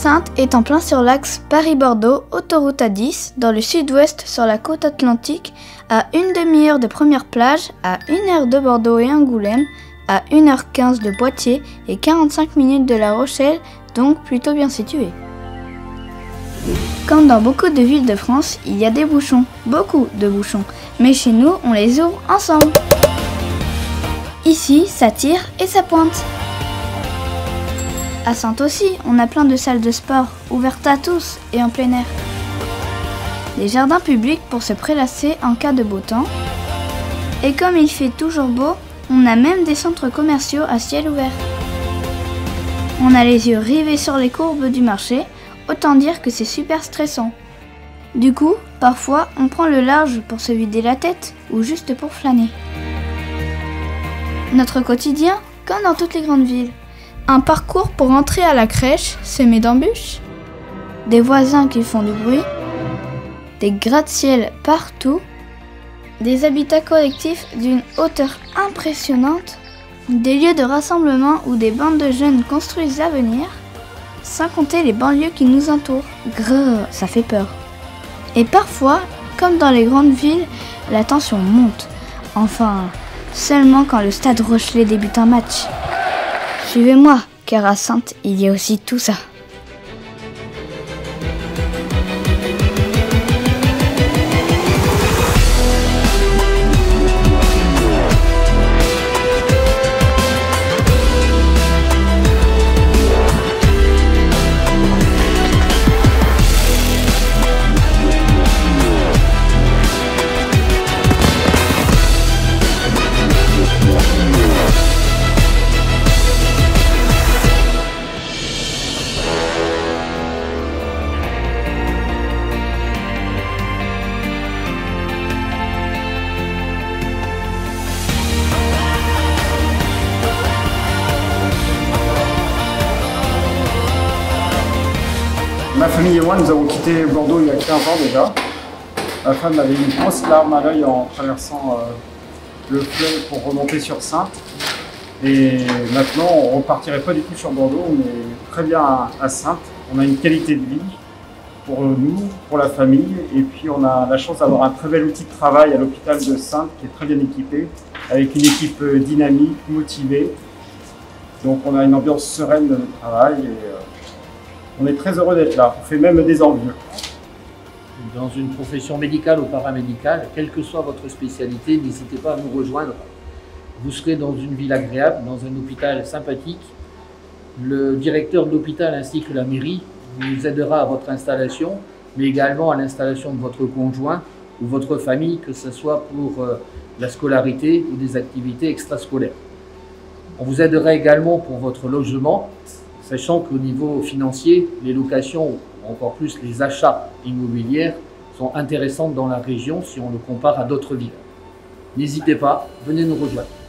Saintes est en plein sur l'axe Paris-Bordeaux, autoroute A10, dans le sud-ouest sur la côte atlantique, à une demi-heure de première plage, à 1 heure de Bordeaux et Angoulême, à 1h15 de Poitiers et 45 minutes de La Rochelle, donc plutôt bien situé. Comme dans beaucoup de villes de France, il y a des bouchons, beaucoup de bouchons, mais chez nous, on les ouvre ensemble. Ici, ça tire et ça pointe. À Saintes aussi, on a plein de salles de sport, ouvertes à tous et en plein air. Des jardins publics pour se prélasser en cas de beau temps. Et comme il fait toujours beau, on a même des centres commerciaux à ciel ouvert. On a les yeux rivés sur les courbes du marché, autant dire que c'est super stressant. Du coup, parfois, on prend le large pour se vider la tête ou juste pour flâner. Notre quotidien, comme dans toutes les grandes villes. Un parcours pour entrer à la crèche semé d'embûches, des voisins qui font du bruit, des gratte-ciel partout, des habitats collectifs d'une hauteur impressionnante, des lieux de rassemblement où des bandes de jeunes construisent l'avenir, sans compter les banlieues qui nous entourent. Grrr, ça fait peur. Et parfois, comme dans les grandes villes, la tension monte. Enfin, seulement quand le Stade Rochelet débute un match. Suivez-moi, car à Saintes, il y a aussi tout ça. Ma famille et moi, nous avons quitté Bordeaux il y a 15 ans déjà. Ma femme avait une grosse larme à l'œil en traversant le fleuve pour remonter sur Saintes. Et maintenant, on ne repartirait pas du tout sur Bordeaux, on est très bien à Saintes. On a une qualité de vie pour nous, pour la famille. Et puis on a la chance d'avoir un très bel outil de travail à l'hôpital de Saintes qui est très bien équipé, avec une équipe dynamique, motivée. Donc on a une ambiance sereine de notre travail. On est très heureux d'être là, on fait même des envieux. Dans une profession médicale ou paramédicale, quelle que soit votre spécialité, n'hésitez pas à nous rejoindre. Vous serez dans une ville agréable, dans un hôpital sympathique. Le directeur de l'hôpital ainsi que la mairie vous aidera à votre installation, mais également à l'installation de votre conjoint ou votre famille, que ce soit pour la scolarité ou des activités extrascolaires. On vous aidera également pour votre logement, sachant qu'au niveau financier, les locations, ou encore plus les achats immobiliers, sont intéressantes dans la région si on le compare à d'autres villes. N'hésitez pas, venez nous rejoindre.